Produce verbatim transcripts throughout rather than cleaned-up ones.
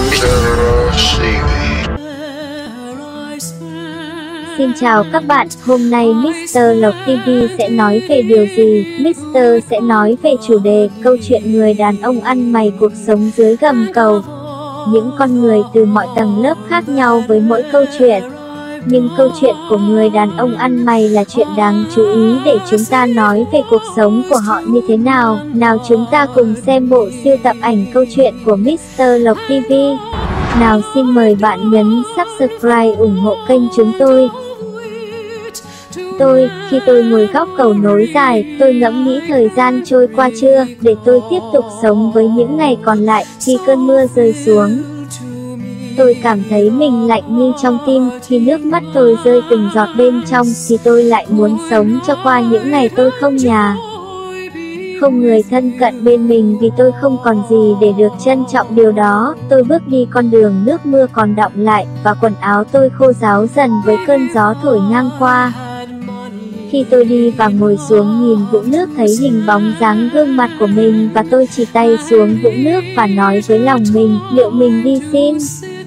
Xin chào các bạn, hôm nay mít tơ Lộc ti vi sẽ nói về điều gì? mít tơ sẽ nói về chủ đề câu chuyện người đàn ông ăn mày cuộc sống dưới gầm cầu. Những con người từ mọi tầng lớp khác nhau với mỗi câu chuyện. Nhưng câu chuyện của người đàn ông ăn mày là chuyện đáng chú ý để chúng ta nói về cuộc sống của họ như thế nào. Nào chúng ta cùng xem bộ sưu tập ảnh câu chuyện của mít tơ Lộc ti vi. Nào xin mời bạn nhấn subscribe ủng hộ kênh chúng tôi. Tôi, khi tôi ngồi góc cầu nối dài, tôi ngẫm nghĩ thời gian trôi qua chưa, để tôi tiếp tục sống với những ngày còn lại, khi cơn mưa rơi xuống. Tôi cảm thấy mình lạnh như trong tim, khi nước mắt tôi rơi từng giọt bên trong, thì tôi lại muốn sống cho qua những ngày tôi không nhà. Không người thân cận bên mình vì tôi không còn gì để được trân trọng điều đó. Tôi bước đi con đường nước mưa còn đọng lại, và quần áo tôi khô ráo dần với cơn gió thổi ngang qua. Khi tôi đi và ngồi xuống nhìn vũng nước thấy hình bóng dáng gương mặt của mình, và tôi chỉ tay xuống vũng nước và nói với lòng mình, liệu mình đi xin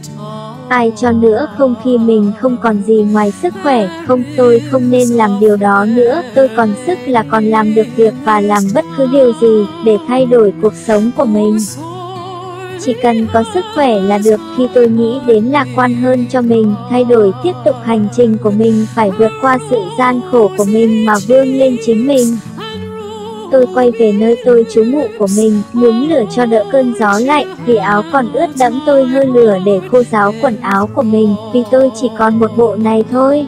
ai cho nữa không khi mình không còn gì ngoài sức khỏe? Không, tôi không nên làm điều đó nữa. Tôi còn sức là còn làm được việc và làm bất cứ điều gì để thay đổi cuộc sống của mình. Chỉ cần có sức khỏe là được. Khi tôi nghĩ đến lạc quan hơn cho mình, thay đổi tiếp tục hành trình của mình, phải vượt qua sự gian khổ của mình mà vươn lên chính mình. Tôi quay về nơi tôi trú ngụ của mình, nhúng lửa cho đỡ cơn gió lạnh, vì áo còn ướt đẫm tôi hơi lửa để khô ráo quần áo của mình, vì tôi chỉ còn một bộ này thôi.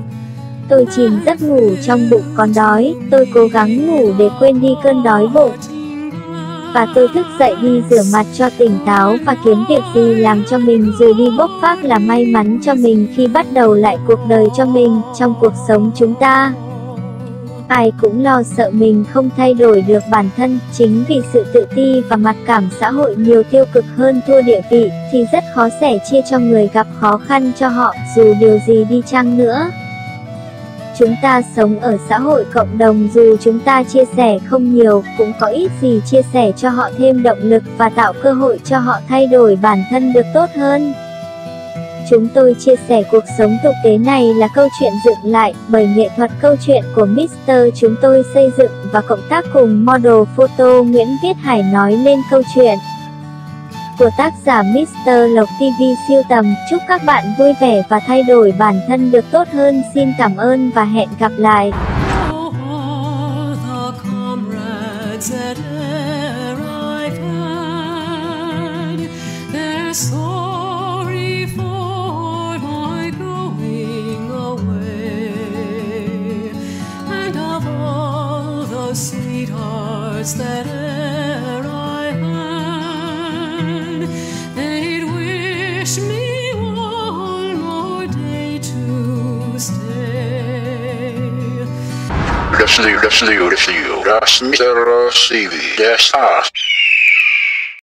Tôi chìm giấc ngủ trong bụng còn đói, tôi cố gắng ngủ để quên đi cơn đói bụng. Và tôi thức dậy đi rửa mặt cho tỉnh táo và kiếm việc gì làm cho mình rồi đi bốc vác là may mắn cho mình khi bắt đầu lại cuộc đời cho mình. Trong cuộc sống chúng ta, ai cũng lo sợ mình không thay đổi được bản thân. Chính vì sự tự ti và mặc cảm xã hội nhiều tiêu cực hơn thua địa vị, thì rất khó sẻ chia cho người gặp khó khăn cho họ, dù điều gì đi chăng nữa. Chúng ta sống ở xã hội cộng đồng, dù chúng ta chia sẻ không nhiều, cũng có ít gì chia sẻ cho họ thêm động lực và tạo cơ hội cho họ thay đổi bản thân được tốt hơn. Chúng tôi chia sẻ cuộc sống thực tế này là câu chuyện dựng lại bởi nghệ thuật câu chuyện của mít tơ. Chúng tôi xây dựng và cộng tác cùng model photo Nguyễn Viết Hải nói lên câu chuyện của tác giả mít tơ Lộc ti vi siêu tầm. Chúc các bạn vui vẻ và thay đổi bản thân được tốt hơn. Xin cảm ơn và hẹn gặp lại. Sweethearts that e'er I had, they'd wish me one more day to stay. Let's do, let's do, let's do, that's mít tơ Lộc ti vi, that's us.